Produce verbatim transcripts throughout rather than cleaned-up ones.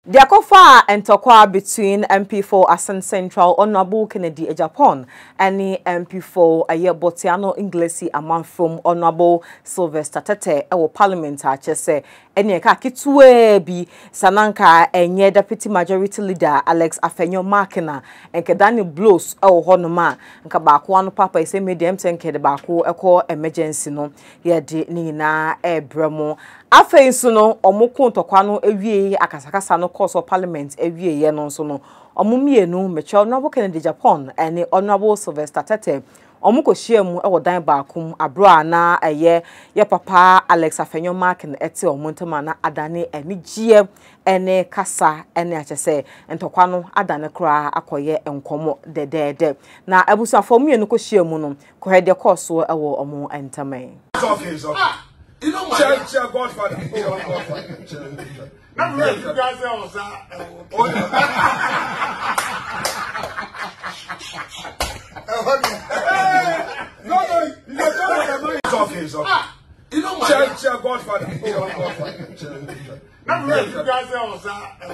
The Akofa and Tokwa between M P four Asen Central Honorable Kennedy Agyapong and M P four Aye Botiano Inglesi Aman from Honorable Sylvester Tetteh our Parliament say enye ka kitwe bi sananka enye Deputy Majority Leader Alex Afenyo Makina enke Daniel Blows ewo honoma nka baako anu papa ise medium tenke de baako ekọ emergency no ye de ni na ebremo afei nso no omukun tokwa no ewie akasakasa no course of Parliament ewie ye no nso no omumienu meche Honorable Kennedy Agyapong ene Honorable Sylvester Tetteh omuko shiemu ewo dan baakum abro na eye ye papa Alex Afenyo Markin ete omuntama na adane eni gie ene kasa ene achese entokwa no adane kra akoye enkomo dedede na abusuafo mienu ko shiemu no ko hede course ewo omu entame. Okay, it's okay. You know my check, check, Godfather. Godfather. Not really. You guys are also. No, no, you guys are. It's okay, it's okay. You know my check, check, Godfather. Godfather. Not really. You guys are also.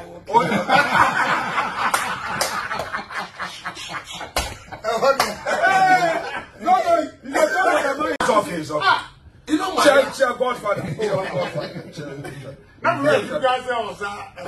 No, no, you guys are. It's okay, it's okay. You know my check, check, Godfather. Godfather. Not really. You guys are also.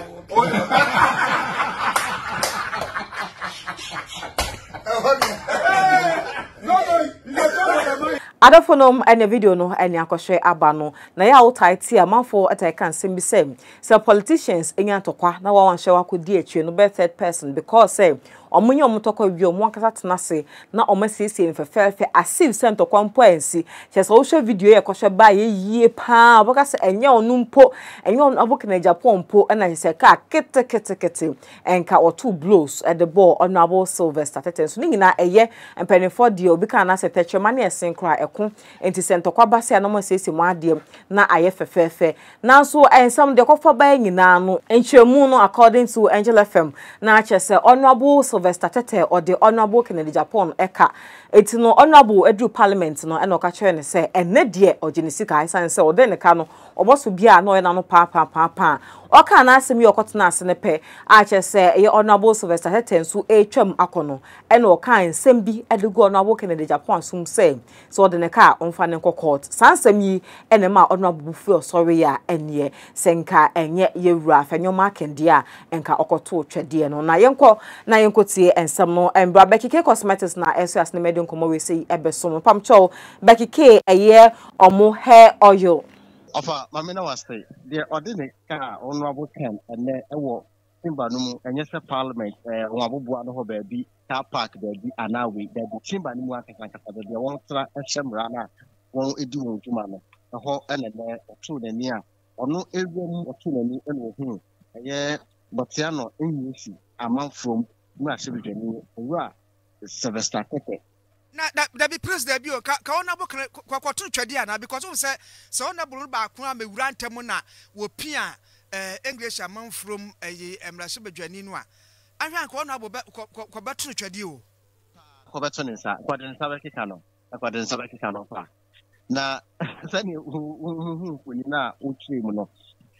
No, no, you guys are. Adafonom ene video no ene akoshe abano na ya otaiti amanfo ataikan simbi sem so politicians enya tokwa na wa wanhwe wakodi atwe no be third person because say omunye omutokwa wi omu akasa tenase na omasiesie mfefefe asive sento kwampoansi chese wo hwe video ye koshe ba ye yie pa obakase enye onumpo enye Honorable Kennedy Agyapong po na chese ka kete kete kete enka otu blows at the ball Honorable Sylvester Tetteh so nyina eye empenifo de obi kan na setechwe mane esen kra eko enti sento kwa base na omasiesie mu ade na aye fefefe nanso ensam de kofa ba nyina no enchemu no according to Angel F M na chese Honorable Sylvester Tetteh or the Honorable Kennedy Agyapong eka eti no Honorable edu Parliament no eno ka kire ne se ene de oginisika isan se ode ne ka no oboso bia na oyena no pa pa pa pa oka na asemi okotena ase ne pe a chese ye Honorable Sylvester Tetteh nso etwam akono eno oka ensem bi edego Honorable Kennedy Agyapong sum se so ode ne ka onfa ne court sansem yi ene ma Honorable fu sorry ya enye senka enye yewura Afenyo Markin dia enka okoto twede no na yenko na yenko tie ensem no embra bekike cosmetics na eso as ne medin komo we sei ebesom pamcho bekike eye omo hair oil Ofa mamena was say the ordinary car Honorable Ken and ewo timba no mu enye se Parliament eh waboboa no ho ba bi car park ba bi anawe da bi timba no mu akaka kaka da bi won tra ehemra na won edi won dwuma no ho ene ne otu na ni a ono ewem otu na ni ene ohu eye botiano enyisi amanfrom mu asebedwani owura Sylvester Tetteh na da be president bi o ka Honorable kwakwatu twede ana because we say so Honorable ba ko amewura ntem na wo pia eh English amount from eh emrase bedwani no a ahwan ko Honorable ko betu twede o ko betu ne sa ko de nsa bekika no ko de nsa bekika no fa na sani hu hu ni na uchi mu no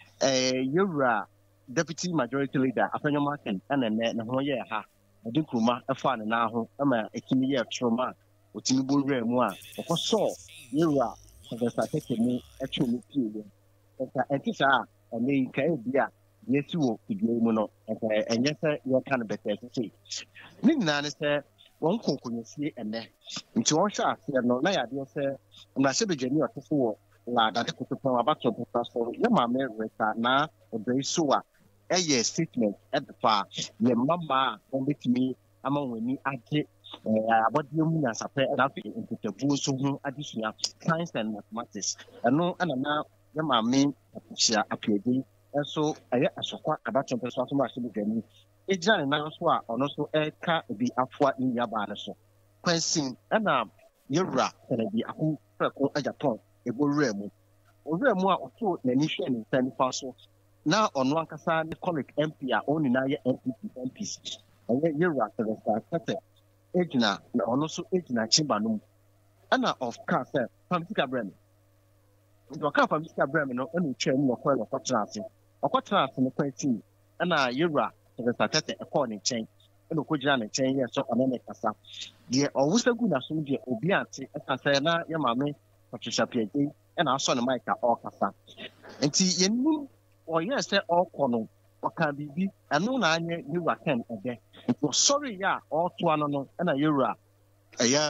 eh yewura Deputy Majority Leader Afenyo Markin ene ne ne ho ye ha odi kuma efa ne na ho ama ekimi ye troma otimi bolwe mu a okoso yewura Sylvester Tetteh mu etwe mu pie eka etisa ene ka ebia yesi wo pidwe mu no eka enye se ye kan bete se ni na ne se won konkonyesie ene nti won hwa ase no na ya de se na se bedwani otofo wo la da koto pa abato pa so ye ma me reka na obrei so a eye statement at the far ye mama on betimi ama wani age abodi mu na sape na fi intetebu so hu adisua science and mathematics eno ana na ye ma me apia apiedi enso eye asokwa abato pa so so ma se bedwani ejira ne na so a ono so eka bi afua ni yaba ne so kwansin ana yewura Kennedy aku preko Agyapong eborura mu owura mu a oto na ni hwe ni tani fa so na ono ankasa ne colleague M P a oni na ye M P M Ps eye yewura Sylvester Tetteh ejina na ono so ejina chimba no ana of course eh famtika brem ndo ka famtika brem no enu twam no kwela kwatra ase okwatra ase no kwati ɛna yɛwura Sylvester Tetteh ɛkɔɔ ne nkyɛn ɛna ɔkɔgyina ne nkyɛn yɛ so ɔne ne kasa deɛ ɔwosa gu n'asom deɛ obi ate ɛkasa na yɛ maame Patricia Piagye ɛna asɔ ne mic a ɔrekasa nti yɛnim ɔyɛ sɛ ɔrekɔ no ɔka biribi ɛno na anyɛ yɛwura Ken ɛdɛ nti ɔsɔre yɛ a ɔretoa no no ɛna yɛwura ɛyɛ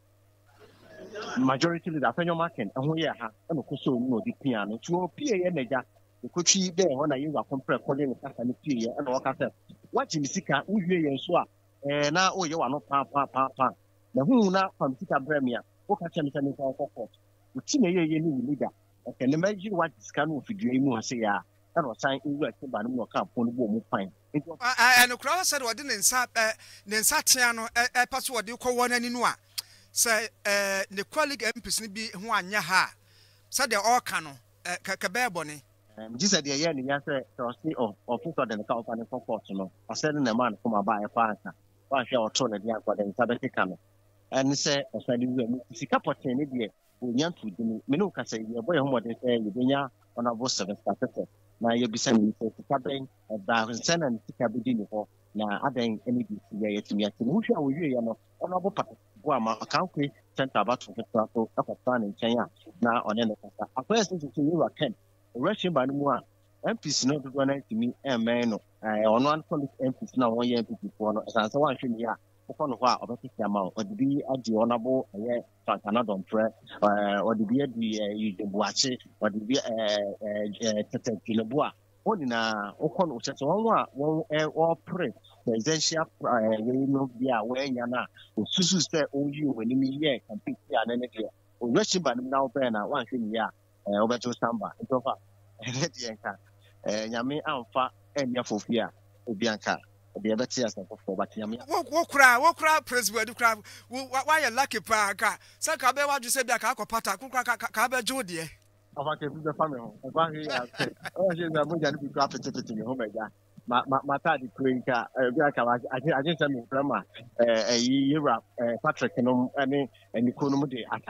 majority leader afɛnyɔma Ken ɛho yɛ ha ɛna ɔkɔsɔ ɔmu na ɔde pia no nti ɔpie yɛ n'agya ɔkɔtwi dɛ hɔ na yɛwura kɔmprɛ kɔde ne kasa no pie yɛ ɛna ɔka sɛ wagye me sika wowie yɛn so a ɛɛ na woyɛ wano paapaapaa na hu na fam sika brɛ me a woka kyerɛ me sɛ me nsa ɔkɔkɔ woti na yɛyɛ ne wo leader ɛkɛ ne mɛgye wagye sika no ofidua yi mu hɔ sɛ yɛ a ɛna ɔsan nwura tiba no mu na ɔka apɔ no bɔ mu pan ɛno kora sɛ de wɔde ne nsa ne nsa tea no ɛpa so wɔde kɔwɔ n'ani no a sɛ ne colleague M Ps no bi ho anyɛ ha sɛdeɛ ɔreka no kɛbɛɛ bɔne gye sɛ deɛ yɛ ne yɛ sɛ trɔse ɔfotɔ de ne ka ɔfa ne kɔkɔɔto no ɔsɛ ne nama ne kɔma baa ɛfa anka wahwɛ a ɔtoo ne de ankɔ de nsa bɛkeka no ɛne sɛ ɔsa de wura mu sika pɔtee ne deɛ ɔnya nto di no mene wo ka sɛ yɛbɔ yɛ homɔden sɛ yɛbɛnya ɔnabo Sylvester Tetteh na yɛbisa ne sɛ sika bɛn ɛbaa nsɛ na ne sika bɛdi ne hɔ na adɛn ne de si yɛ yɛtumi ate no wohwɛ a wɔwieɛ no ɔnabo Patricia ama ɔkankwe center abato ketewa so ɛkɔtena ne nkyɛn a na ɔne ne kasa akɔyɛ sɛ sɛ yɛwura Ken Russian by no M Ps no do one to me and man on one from M Ps now one year M P for as I want to ya upon a while of a amount or the be a the honorable another prayer or the be the watch it or the be a Tetteh Kiloboa one in a Okon or such one one or pray the essential you know be aware yana Susu say oh you when you hear and pick an energy or Russian by now banner one thing ya over to Samba it's over Edianka, Yami Alpha, and Yafofia, Bianca, the other tears for but Yami. Walk cry, walk cry, President Crab. Why a lucky parka? Sakabe, what you said, Baka Pata, Kabe Jody. I want to be the family. Oh, she's a mood and be graphic to your home. My daddy, Quinka, I just am grandma, a year Patrick, and and the Kunomudi, I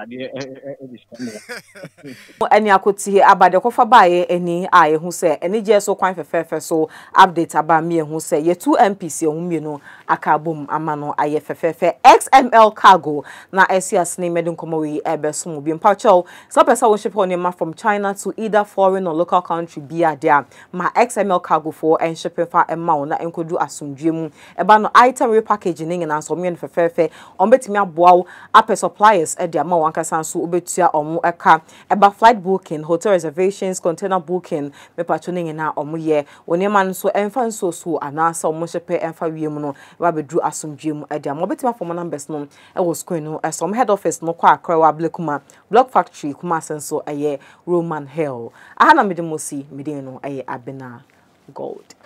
any I could see about the cover by any I who say any just so quite fair so update about me who say ye two M P C whom you know a carbum amano I F F X M L cargo na S S name medun komowi ebesum bi mpacho so person worship on your from China to either foreign or local country be there my X M L cargo for and shipping for a mount na enkodu asumdwemu eba no item repackaging and so me fefefe on betimi aboa app suppliers e dia ma wankasa so obetua omo eka eba flight booking hotel reservations container booking me patroning na omo ye woni man so emfa nso so anasa omo shepe emfa wiem no eba bedru asumdwemu e dia ma obetima for numbers no e wo screen no e some head office no kwa akra wa blekuma block factory kuma senso eye Roman Hill aha na medemosi mede no eye Abena Gold.